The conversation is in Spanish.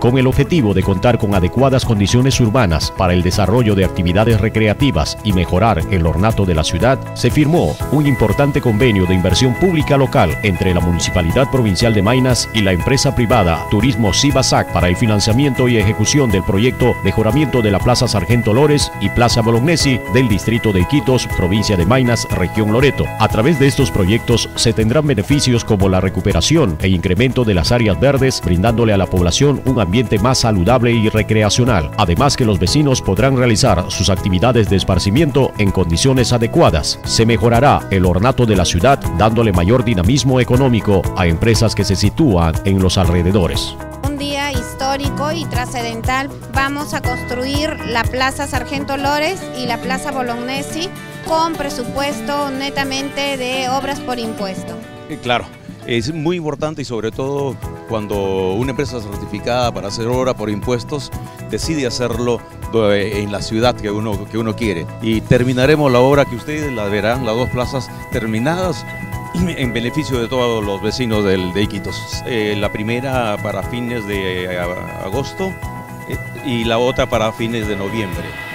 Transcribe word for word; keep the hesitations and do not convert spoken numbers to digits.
Con el objetivo de contar con adecuadas condiciones urbanas para el desarrollo de actividades recreativas y mejorar el ornato de la ciudad, se firmó un importante convenio de inversión pública local entre la Municipalidad Provincial de Maynas y la empresa privada Turismo Cibasac para el financiamiento y ejecución del proyecto Mejoramiento de la Plaza Sargento Lores y Plaza Bolognesi del distrito de Iquitos, provincia de Maynas, región Loreto. A través de estos proyectos se tendrán beneficios como la recuperación e incremento de las áreas verdes, brindándole a la población un ambiente más saludable y recreacional. Además que los vecinos podrán realizar sus actividades de esparcimiento en condiciones adecuadas. Se mejorará el ornato de la ciudad, dándole mayor dinamismo económico a empresas que se sitúan en los alrededores. Un día histórico y trascendental. Vamos a construir la Plaza Sargento Lores y la Plaza Bolognesi con presupuesto netamente de obras por impuesto. Claro, es muy importante y sobre todo cuando una empresa certificada para hacer obra por impuestos decide hacerlo en la ciudad que uno, que uno quiere. Y terminaremos la obra que ustedes la verán, las dos plazas terminadas, en beneficio de todos los vecinos del, de Iquitos. Eh, la primera para fines de agosto eh, y la otra para fines de noviembre.